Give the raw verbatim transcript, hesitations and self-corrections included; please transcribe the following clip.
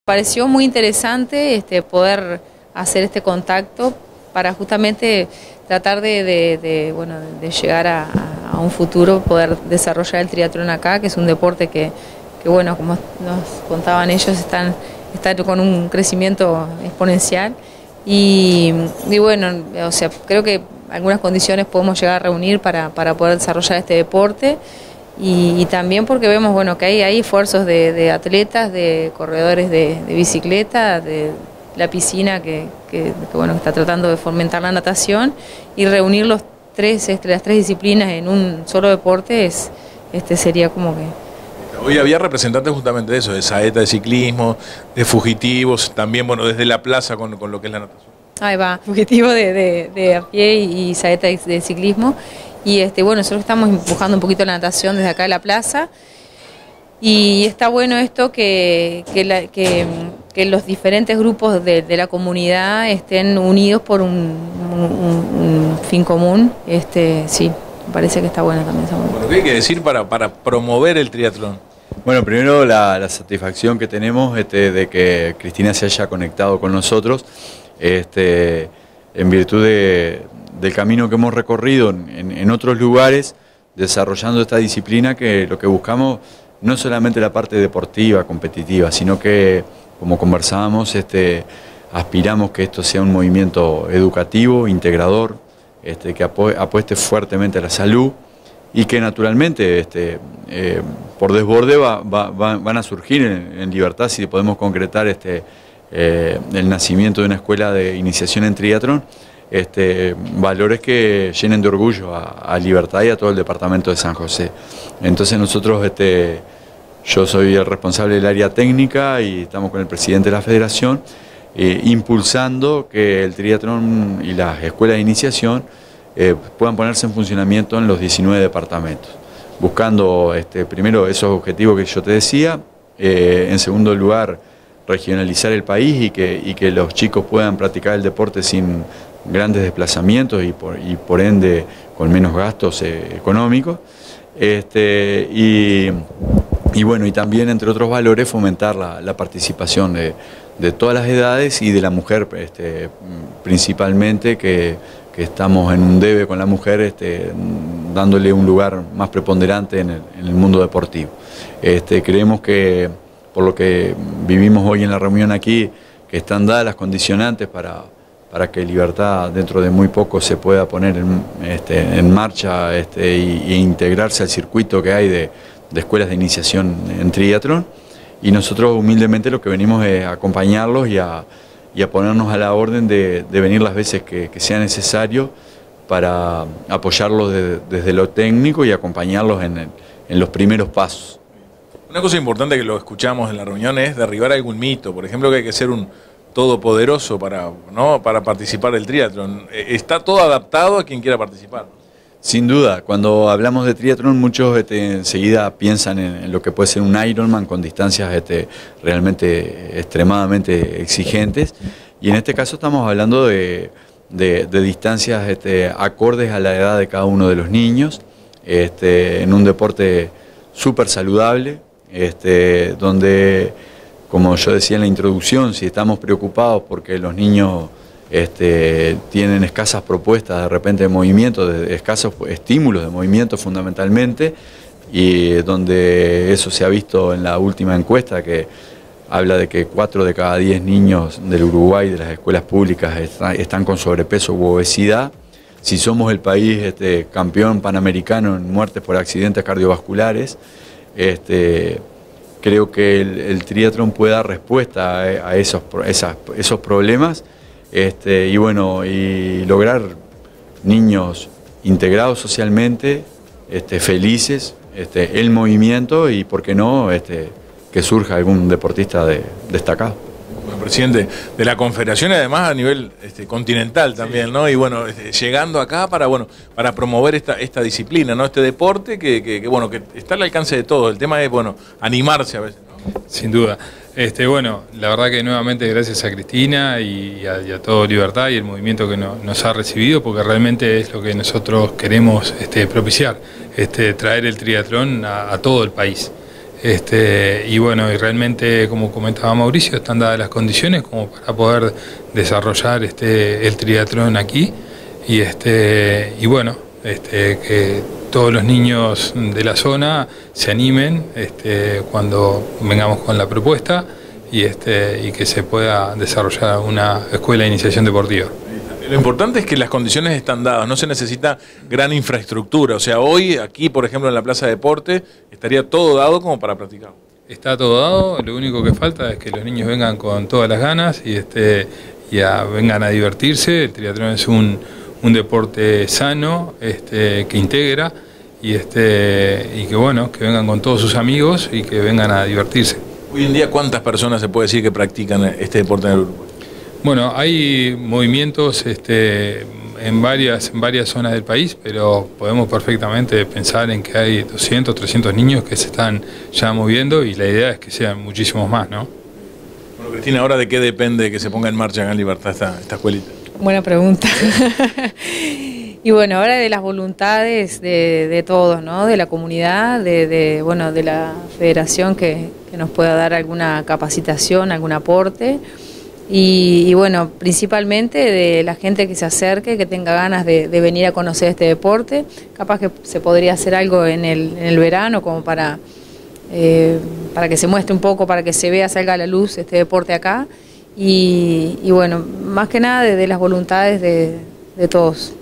pareció muy interesante este, poder hacer este contacto para justamente tratar de, de, de, bueno, de llegar a, a un futuro, poder desarrollar el triatlón acá, que es un deporte que, que bueno, como nos contaban ellos, están, están con un crecimiento exponencial. Y, y bueno, o sea, creo que algunas condiciones podemos llegar a reunir para, para poder desarrollar este deporte. Y, y también porque vemos bueno que hay, hay esfuerzos de, de atletas, de corredores de, de bicicleta, de la piscina que, que, que bueno está tratando de fomentar la natación, y reunir los tres, este, las tres disciplinas en un solo deporte es, este sería como que... Hoy había representantes justamente de eso, de saeta, de ciclismo, de fugitivos, también bueno desde la plaza con, con lo que es la natación. Ahí va, fugitivo de, de, de a pie y, y saeta de, de ciclismo. Y este, bueno, nosotros estamos empujando un poquito la natación desde acá de la plaza, y está bueno esto que, que, la, que, que los diferentes grupos de, de la comunidad estén unidos por un, un, un fin común. Este, sí, me parece que está bueno también. Bueno, ¿qué hay que decir para, para promover el triatlón? Bueno, primero la, la satisfacción que tenemos este, de que Cristina se haya conectado con nosotros, este, en virtud de... del camino que hemos recorrido en, en otros lugares, desarrollando esta disciplina, que lo que buscamos no solamente la parte deportiva, competitiva, sino que, como conversábamos, este, aspiramos que esto sea un movimiento educativo, integrador, este, que apu apueste fuertemente a la salud, y que naturalmente este, eh, por desborde va, va, va, van a surgir en, en Libertad, si podemos concretar este, eh, el nacimiento de una escuela de iniciación en triatlón, Este, valores que llenen de orgullo a, a Libertad y a todo el departamento de San José. Entonces nosotros, este, yo soy el responsable del área técnica y estamos con el presidente de la federación, eh, impulsando que el triatlón y las escuelas de iniciación eh, puedan ponerse en funcionamiento en los diecinueve departamentos, buscando este, primero esos objetivos que yo te decía, eh, en segundo lugar regionalizar el país y que, y que los chicos puedan practicar el deporte sin grandes desplazamientos y por, y por ende con menos gastos eh, económicos, este, y, y bueno, y también entre otros valores fomentar la, la participación de, de todas las edades y de la mujer, este, principalmente, que, que estamos en un debe con la mujer, este, dándole un lugar más preponderante en el, en el mundo deportivo. Este, creemos que por lo que vivimos hoy en la reunión aquí, que están dadas las condicionantes para para que Libertad dentro de muy poco se pueda poner en, este, en marcha este, y, y integrarse al circuito que hay de, de escuelas de iniciación en triatlón, y nosotros humildemente lo que venimos es a acompañarlos y a, y a ponernos a la orden de, de venir las veces que, que sea necesario para apoyarlos de, desde lo técnico y acompañarlos en, el, en los primeros pasos. Una cosa importante que lo escuchamos en la reunión es derribar algún mito, por ejemplo que hay que ser un todopoderoso para, ¿no? para participar del triatlón. ¿Está todo adaptado a quien quiera participar? Sin duda, cuando hablamos de triatlón muchos este, enseguida piensan en, en lo que puede ser un Ironman con distancias este, realmente extremadamente exigentes, y en este caso estamos hablando de, de, de distancias este, acordes a la edad de cada uno de los niños, este, en un deporte súper saludable, este, donde, como yo decía en la introducción, si estamos preocupados porque los niños este, tienen escasas propuestas de repente de movimiento, de escasos estímulos de movimiento fundamentalmente, y donde eso se ha visto en la última encuesta que habla de que cuatro de cada diez niños del Uruguay, de las escuelas públicas, está, están con sobrepeso u obesidad. Si somos el país este, campeón panamericano en muertes por accidentes cardiovasculares, este, creo que el, el triatlón puede dar respuesta a, a esos, esas, esos problemas, este, y bueno, y lograr niños integrados socialmente, este, felices, este, el movimiento y, por qué no, este, que surja algún deportista de, destacado. Bueno, presidente de la Confederación, y además a nivel este, continental también, sí. ¿no? Y bueno, este, llegando acá para bueno para promover esta, esta disciplina, ¿no? Este deporte que, que, que bueno que está al alcance de todos. El tema es bueno animarse a veces, ¿no? Sin duda. Este, bueno, la verdad que nuevamente gracias a Cristina y a, y a todo Libertad y el movimiento que no, nos ha recibido, porque realmente es lo que nosotros queremos este, propiciar, este, traer el triatlón a, a todo el país. Este, y bueno, y realmente, como comentaba Mauricio, están dadas las condiciones como para poder desarrollar este, el triatlón aquí. Y, este, y bueno, este, que todos los niños de la zona se animen este, cuando vengamos con la propuesta y, este, y que se pueda desarrollar una escuela de iniciación deportiva. Lo importante es que las condiciones están dadas, no se necesita gran infraestructura. O sea, hoy aquí, por ejemplo, en la Plaza de Deporte, estaría todo dado como para practicar. Está todo dado, lo único que falta es que los niños vengan con todas las ganas y, este, y a, vengan a divertirse. El triatlón es un, un deporte sano, este, que integra y, este, y que bueno, que vengan con todos sus amigos y que vengan a divertirse. Hoy en día, ¿cuántas personas se puede decir que practican este deporte en el Uruguay? Bueno, hay movimientos este, en, varias, en varias zonas del país, pero podemos perfectamente pensar en que hay doscientos, trescientos niños que se están ya moviendo y la idea es que sean muchísimos más, ¿no? Bueno, Cristina, ¿ahora de qué depende que se ponga en marcha acá en Libertad esta, esta escuelita? Buena pregunta. Y bueno, ahora de las voluntades de, de todos, ¿no? De la comunidad, de, de, bueno, de la federación que, que nos pueda dar alguna capacitación, algún aporte. Y, y bueno, principalmente de la gente que se acerque, que tenga ganas de, de venir a conocer este deporte. Capaz que se podría hacer algo en el, en el verano como para, eh, para que se muestre un poco, para que se vea, salga a la luz este deporte acá. Y, y bueno, más que nada de, de las voluntades de, de todos.